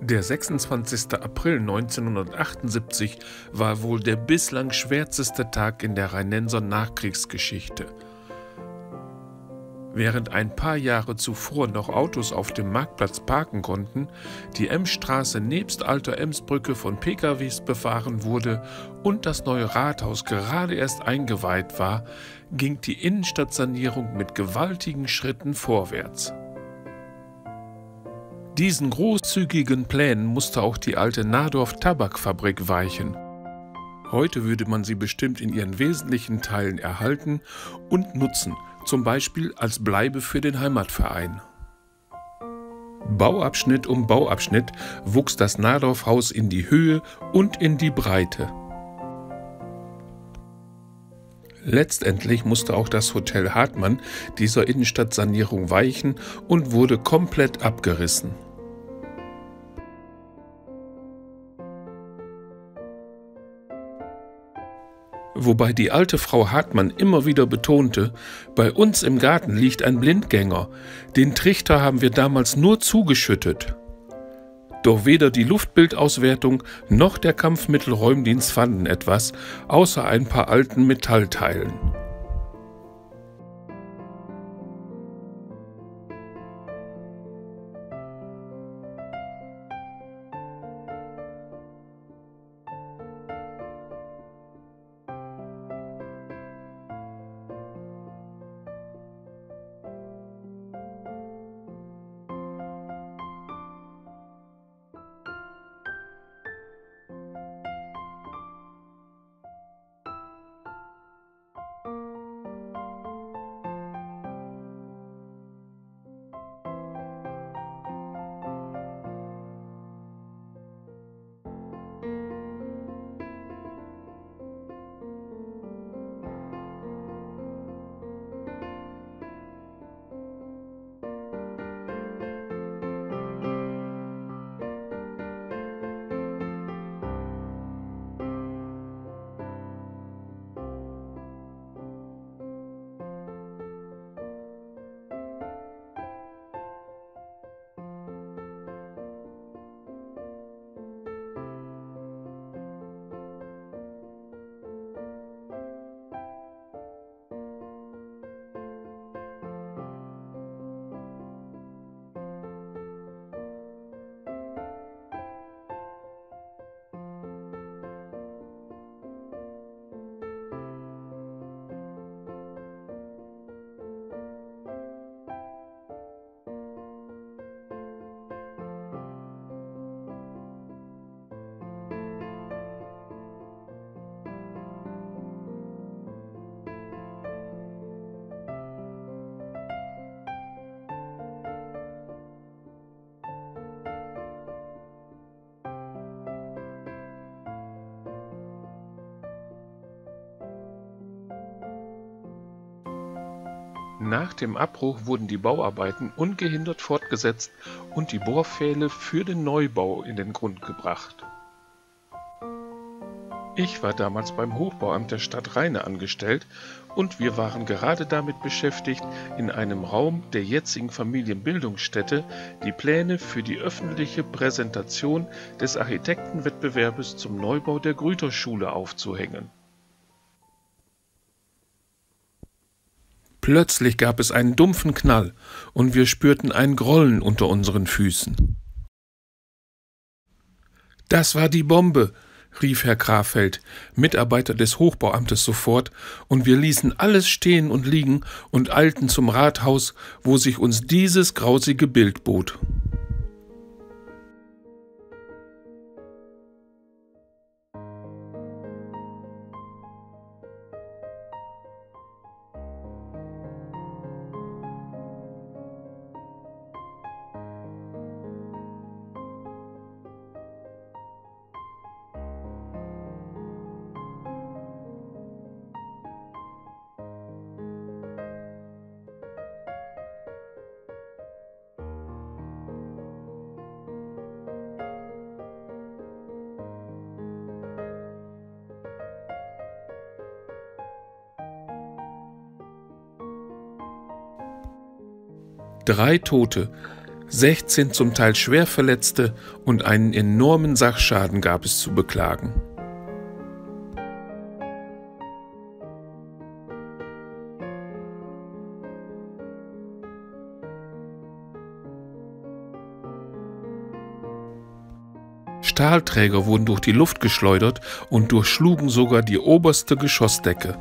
Der 26. April 1978 war wohl der bislang schwärzeste Tag in der Rheinenser Nachkriegsgeschichte. Während ein paar Jahre zuvor noch Autos auf dem Marktplatz parken konnten, die Emsstraße nebst Alter Emsbrücke von PKWs befahren wurde und das neue Rathaus gerade erst eingeweiht war, ging die Innenstadtsanierung mit gewaltigen Schritten vorwärts. Diesen großzügigen Plänen musste auch die alte Nadorf Tabakfabrik weichen. Heute würde man sie bestimmt in ihren wesentlichen Teilen erhalten und nutzen, zum Beispiel als Bleibe für den Heimatverein. Bauabschnitt um Bauabschnitt wuchs das Nadorf-Haus in die Höhe und in die Breite. Letztendlich musste auch das Hotel Hartmann dieser Innenstadtsanierung weichen und wurde komplett abgerissen. Wobei die alte Frau Hartmann immer wieder betonte, bei uns im Garten liegt ein Blindgänger, den Trichter haben wir damals nur zugeschüttet. Doch weder die Luftbildauswertung noch der Kampfmittelräumdienst fanden etwas, außer ein paar alten Metallteilen. Nach dem Abbruch wurden die Bauarbeiten ungehindert fortgesetzt und die Bohrpfähle für den Neubau in den Grund gebracht. Ich war damals beim Hochbauamt der Stadt Rheine angestellt und wir waren gerade damit beschäftigt, in einem Raum der jetzigen Familienbildungsstätte die Pläne für die öffentliche Präsentation des Architektenwettbewerbes zum Neubau der Grüterschule aufzuhängen. Plötzlich gab es einen dumpfen Knall und wir spürten ein Grollen unter unseren Füßen. »Das war die Bombe«, rief Herr Krafeld, Mitarbeiter des Hochbauamtes, sofort, und wir ließen alles stehen und liegen und eilten zum Rathaus, wo sich uns dieses grausige Bild bot. Drei Tote, 16 zum Teil schwer Verletzte und einen enormen Sachschaden gab es zu beklagen. Stahlträger wurden durch die Luft geschleudert und durchschlugen sogar die oberste Geschossdecke.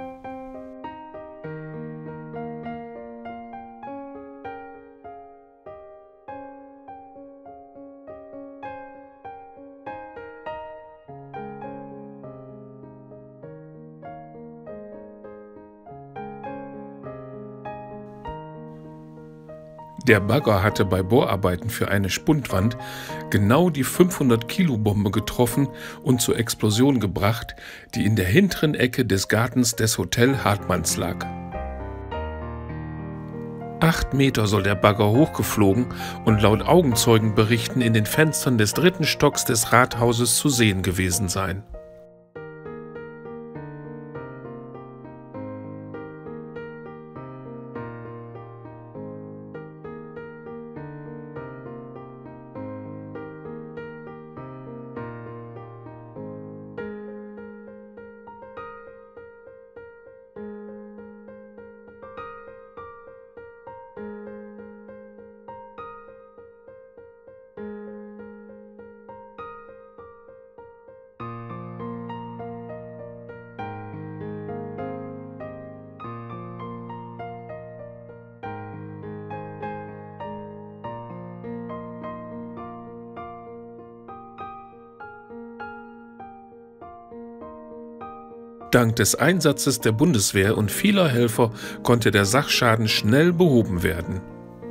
Der Bagger hatte bei Bohrarbeiten für eine Spundwand genau die 500-Kilo-Bombe getroffen und zur Explosion gebracht, die in der hinteren Ecke des Gartens des Hotel Hartmanns lag. 8 Meter soll der Bagger hochgeflogen und laut Augenzeugenberichten in den Fenstern des 3. Stocks des Rathauses zu sehen gewesen sein. Dank des Einsatzes der Bundeswehr und vieler Helfer konnte der Sachschaden schnell behoben werden.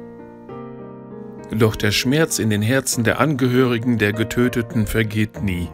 Doch der Schmerz in den Herzen der Angehörigen der Getöteten vergeht nie.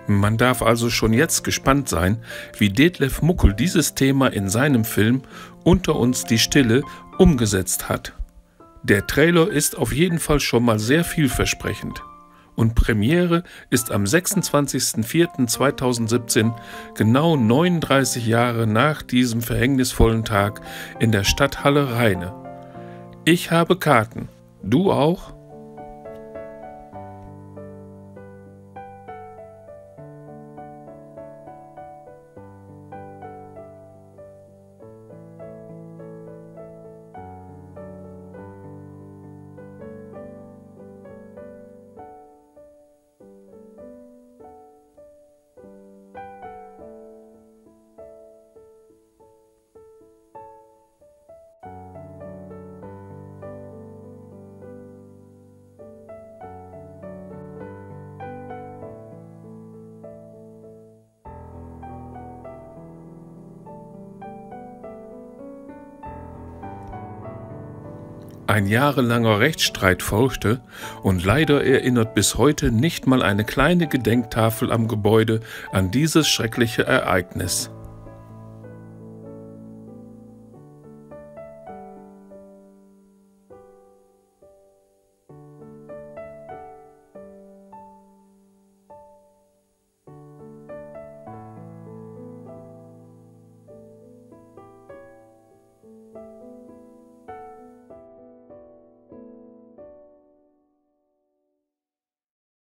Man darf also schon jetzt gespannt sein, wie Detlef Muckel dieses Thema in seinem Film Unter uns die Stille umgesetzt hat. Der Trailer ist auf jeden Fall schon mal sehr vielversprechend. Und Premiere ist am 26.04.2017, genau 39 Jahre nach diesem verhängnisvollen Tag in der Stadthalle Rheine. Ich habe Karten. Du auch? Ein jahrelanger Rechtsstreit folgte und leider erinnert bis heute nicht mal eine kleine Gedenktafel am Gebäude an dieses schreckliche Ereignis.